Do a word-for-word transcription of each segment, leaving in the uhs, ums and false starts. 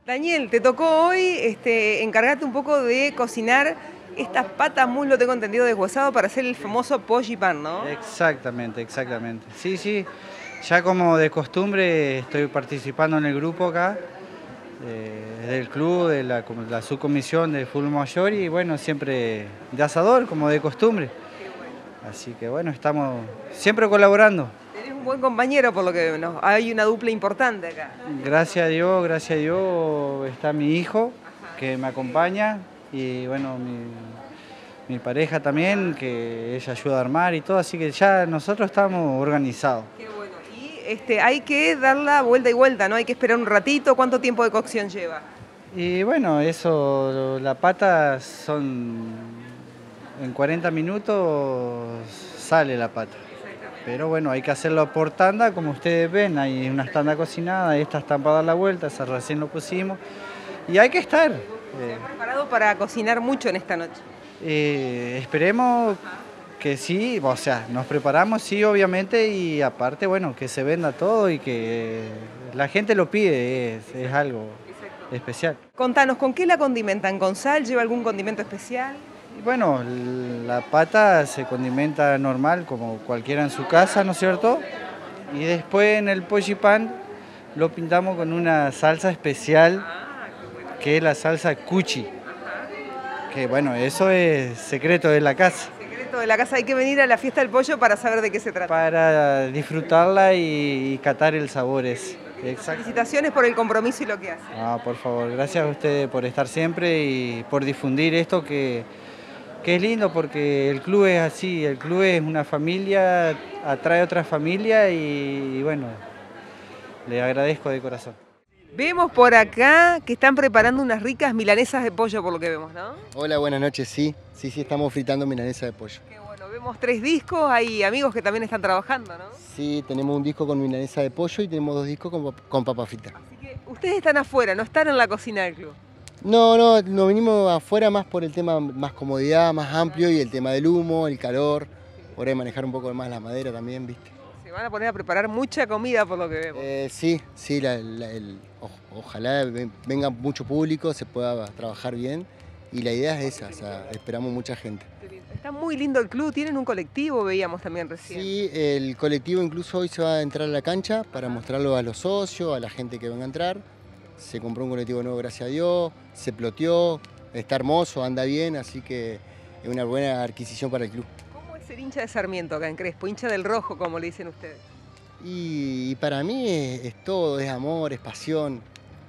Daniel, te tocó hoy este, encargarte un poco de cocinar estas patas muslo, tengo entendido, deshuesado para hacer el famoso pollo y pan, ¿no? Exactamente, exactamente. Sí, sí, ya como de costumbre estoy participando en el grupo acá, eh, del club, de la, la subcomisión de fútbol mayor y bueno, siempre de asador, como de costumbre. Así que bueno, estamos siempre colaborando. Tenés un buen compañero por lo que veo, ¿no? Hay una dupla importante acá. Gracias a Dios, gracias a Dios está mi hijo que me acompaña y bueno, mi, mi pareja también, que ella ayuda a armar y todo, así que ya nosotros estamos organizados. Qué bueno. Y este, hay que darla vuelta y vuelta, ¿no? Hay que esperar un ratito. ¿Cuánto tiempo de cocción lleva? Y bueno, eso, la pata son, en cuarenta minutos sale la pata. Pero bueno, hay que hacerlo por tanda, como ustedes ven, hay unas tandas cocinadas, estas están para dar la vuelta, esas recién lo pusimos. Y hay que estar. ¿Estás preparado para cocinar mucho en esta noche? Eh, esperemos que sí, o sea, nos preparamos, sí, obviamente, y aparte, bueno, que se venda todo y que la gente lo pide, es, es algo especial. Contanos, ¿con qué la condimentan? ¿Con sal? ¿Lleva algún condimento especial? Y bueno, la pata se condimenta normal, como cualquiera en su casa, ¿no es cierto? Y después en el pollo y pan lo pintamos con una salsa especial, que es la salsa cuchi. Que bueno, eso es secreto de la casa. Secreto de la casa, hay que venir a la fiesta del pollo para saber de qué se trata. Para disfrutarla y, y catar el sabor ese. Exacto. Felicitaciones por el compromiso y lo que hace. Ah, por favor, gracias a ustedes por estar siempre y por difundir esto que, que es lindo porque el club es así, el club es una familia, atrae a otra familia y, y bueno, le agradezco de corazón. Vemos por acá que están preparando unas ricas milanesas de pollo, por lo que vemos, ¿no? Hola, buenas noches, sí, sí, sí, estamos fritando milanesa de pollo. Qué bueno, vemos tres discos, hay amigos que también están trabajando, ¿no? Sí, tenemos un disco con milanesa de pollo y tenemos dos discos con, con papa frita. Así que ustedes están afuera, no están en la cocina del club. No, no, nos vinimos afuera más por el tema más comodidad, más amplio y el tema del humo, el calor, por ahí manejar un poco más la madera también, ¿viste? Se van a poner a preparar mucha comida por lo que vemos. Eh, sí, sí, la, la, el, o, ojalá venga mucho público, se pueda trabajar bien y la idea es esa, o sea, esperamos mucha gente. Está muy lindo el club, tienen un colectivo, veíamos también recién. Sí, el colectivo incluso hoy se va a entrar a la cancha para mostrarlo a los socios, a la gente que venga a entrar. Se compró un colectivo nuevo, gracias a Dios, se ploteó, está hermoso, anda bien, así que es una buena adquisición para el club. ¿Cómo es ser hincha de Sarmiento acá en Crespo? Hincha del rojo, como le dicen ustedes. Y, y para mí es, es todo, es amor, es pasión.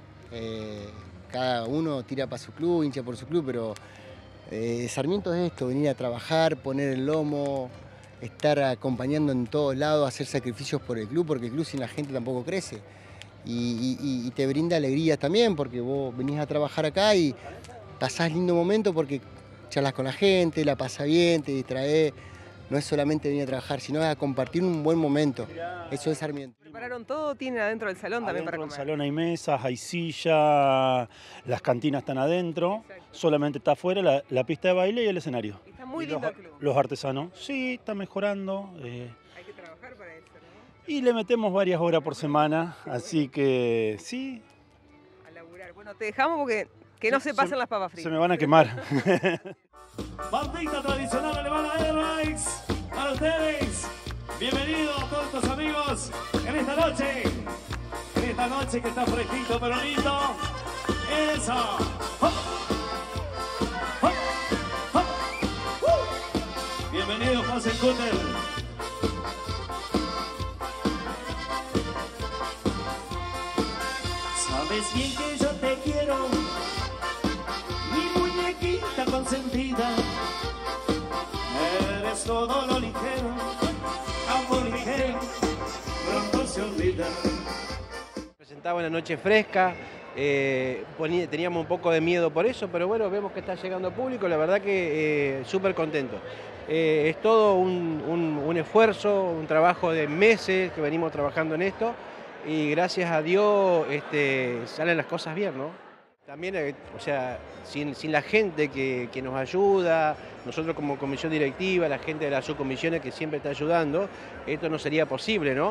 Eh, cada uno tira para su club, hincha por su club, pero eh, Sarmiento es esto, venir a trabajar, poner el lomo, estar acompañando en todos lados, hacer sacrificios por el club, porque el club sin la gente tampoco crece. Y, y, y te brinda alegría también, porque vos venís a trabajar acá y pasás lindo momento porque charlas con la gente, la pasás bien, te distraes. No es solamente venir a trabajar, sino a compartir un buen momento. Eso es Sarmiento. ¿Prepararon todo? ¿Tienen adentro del salón también para comer? En el salón hay mesas, hay sillas, las cantinas están adentro, exacto. Solamente está afuera la, la pista de baile y el escenario. Está muy y lindo los, el club. Los artesanos, sí, está mejorando. Eh, hay que trabajar para eso, ¿no? Y le metemos varias horas por semana, así que sí. A laburar. Bueno, te dejamos porque que no se pasen se, las papas fritas. Se me van a quemar. Bandita tradicional alemana Airlines para ustedes. Bienvenidos a todos estos amigos en esta noche. En esta noche que está fresquito pero lindo. Eso. ¡Hop! ¡Hop! ¡Hop! ¡Uh! Bienvenidos, Hansen Kutter. Sabes bien que yo te quiero, mi muñequita consentida. Eres todo lo ligero, amor ligero, pronto se olvida. Presentaba una noche fresca, eh, ponía, teníamos un poco de miedo por eso, pero bueno, vemos que está llegando público, la verdad que eh, súper contento. Eh, es todo un, un, un esfuerzo, un trabajo de meses que venimos trabajando en esto y gracias a Dios este, salen las cosas bien, ¿no? También, eh, o sea, sin, sin la gente que, que nos ayuda, nosotros como comisión directiva, la gente de las subcomisiones que siempre está ayudando, esto no sería posible, ¿no?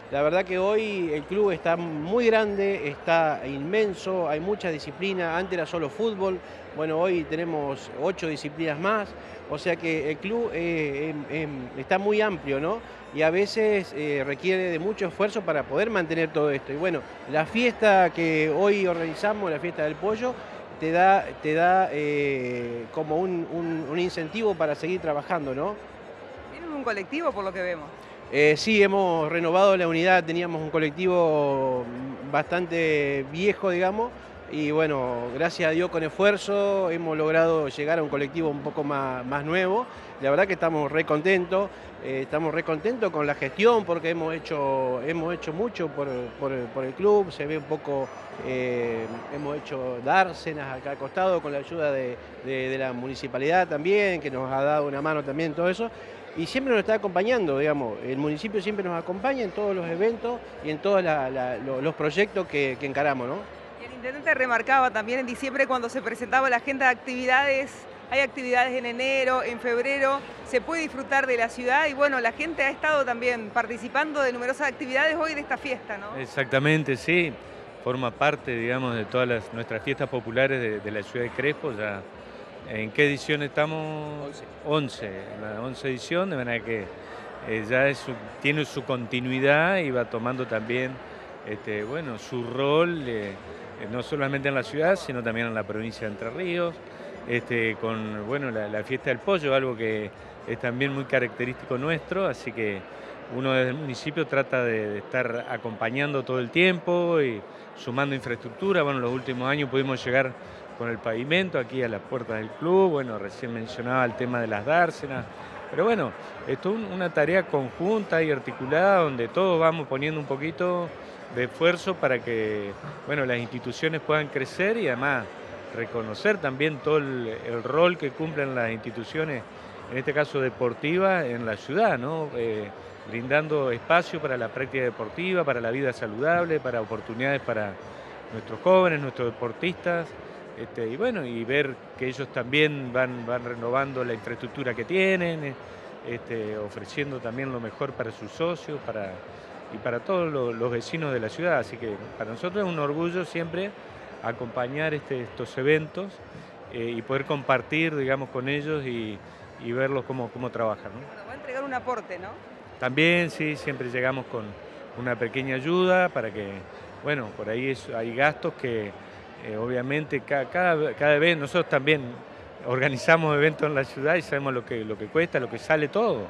La verdad que hoy el club está muy grande, está inmenso, hay mucha disciplina. Antes era solo fútbol, bueno, hoy tenemos ocho disciplinas más, o sea que el club eh, eh, eh, está muy amplio, ¿no? Y a veces eh, requiere de mucho esfuerzo para poder mantener todo esto. Y bueno, la fiesta que hoy organizamos, la fiesta del pollo, te da, te da eh, como un, un, un incentivo para seguir trabajando, ¿no? Tienen un colectivo por lo que vemos. Eh, sí, hemos renovado la unidad, teníamos un colectivo bastante viejo, digamos, y bueno, gracias a Dios con esfuerzo hemos logrado llegar a un colectivo un poco más, más nuevo. La verdad que estamos re contentos, eh, estamos re contentos con la gestión porque hemos hecho, hemos hecho mucho por, por, por el club, se ve un poco, eh, hemos hecho dársenas acá al costado con la ayuda de, de, de la municipalidad también, que nos ha dado una mano también en todo eso. Y siempre nos está acompañando, digamos, el municipio siempre nos acompaña en todos los eventos y en todos la, la, los proyectos que, que encaramos, ¿no? Y el intendente remarcaba también en diciembre cuando se presentaba la agenda de actividades, hay actividades en enero, en febrero, se puede disfrutar de la ciudad y bueno, la gente ha estado también participando de numerosas actividades hoy de esta fiesta, ¿no? Exactamente, sí, forma parte, digamos, de todas las, nuestras fiestas populares de, de la ciudad de Crespo. Ya. ¿En qué edición estamos? once. La once edición, de manera que eh, ya es su, tiene su continuidad y va tomando también este, bueno, su rol, eh, no solamente en la ciudad, sino también en la provincia de Entre Ríos, este, con bueno, la, la fiesta del pollo, algo que es también muy característico nuestro, así que uno desde el municipio trata de, de estar acompañando todo el tiempo y sumando infraestructura. Bueno, los últimos años pudimos llegar con el pavimento aquí a las puertas del club, bueno, recién mencionaba el tema de las dársenas, pero bueno, esto es una tarea conjunta y articulada donde todos vamos poniendo un poquito de esfuerzo para que, bueno, las instituciones puedan crecer y además reconocer también todo el, el rol que cumplen las instituciones, en este caso deportivas, en la ciudad, ¿no? Eh, brindando espacio para la práctica deportiva, para la vida saludable, para oportunidades para nuestros jóvenes, nuestros deportistas. Este, y bueno, y ver que ellos también van, van renovando la infraestructura que tienen, este, ofreciendo también lo mejor para sus socios para, y para todos los, los vecinos de la ciudad. Así que para nosotros es un orgullo siempre acompañar este, estos eventos eh, y poder compartir, digamos, con ellos y, y verlos cómo, cómo trabajan, ¿no? Bueno, va a entregar un aporte, ¿no? También, sí, siempre llegamos con una pequeña ayuda para que, bueno, por ahí es, hay gastos que Eh, obviamente cada, cada, cada vez nosotros también organizamos eventos en la ciudad y sabemos lo que, lo que cuesta, lo que sale todo.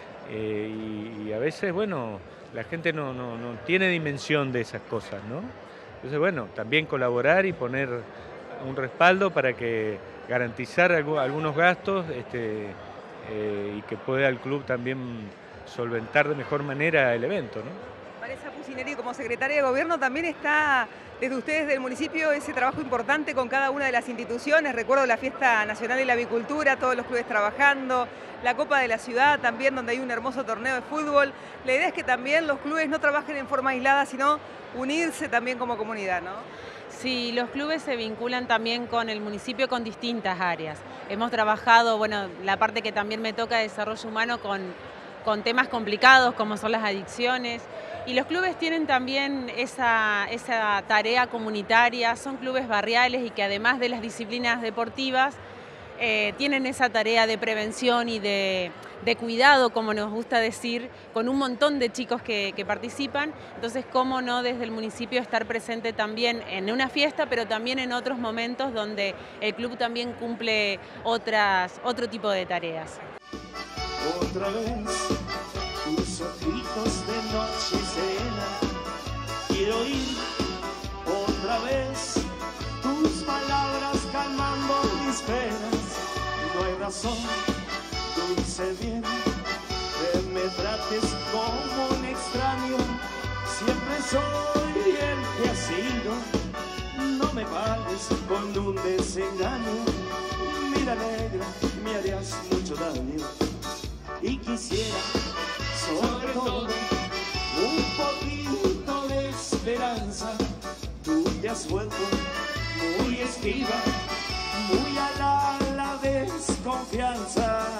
Eh, y, y a veces, bueno, la gente no, no, no tiene dimensión de esas cosas, ¿no? Entonces, bueno, también colaborar y poner un respaldo para que garantizar algo, algunos gastos este, eh, y que pueda el club también solventar de mejor manera el evento, ¿no? Vanessa Pucineri, como secretaria de Gobierno, también está desde ustedes del municipio ese trabajo importante con cada una de las instituciones. Recuerdo la Fiesta Nacional de la Avicultura, todos los clubes trabajando, la Copa de la Ciudad también, donde hay un hermoso torneo de fútbol. La idea es que también los clubes no trabajen en forma aislada, sino unirse también como comunidad, ¿no? Sí, los clubes se vinculan también con el municipio con distintas áreas. Hemos trabajado, bueno, la parte que también me toca de desarrollo humano con, con temas complicados como son las adicciones. Y los clubes tienen también esa, esa tarea comunitaria, son clubes barriales y que además de las disciplinas deportivas eh, tienen esa tarea de prevención y de, de cuidado, como nos gusta decir, con un montón de chicos que, que participan. Entonces, cómo no desde el municipio estar presente también en una fiesta, pero también en otros momentos donde el club también cumple otras, otro tipo de tareas. Otra vez, tus ojitos de noche serena, quiero oír otra vez tus palabras calmando mis penas. No hay razón, dulce bien, que me trates como un extraño. Siempre soy el que ha sido, no me pagues con un desengaño. Mira, negra, me harías mucho daño y quisiera sobre todo un poquito de esperanza. Tú te has vuelto muy esquiva, muy a la, la desconfianza.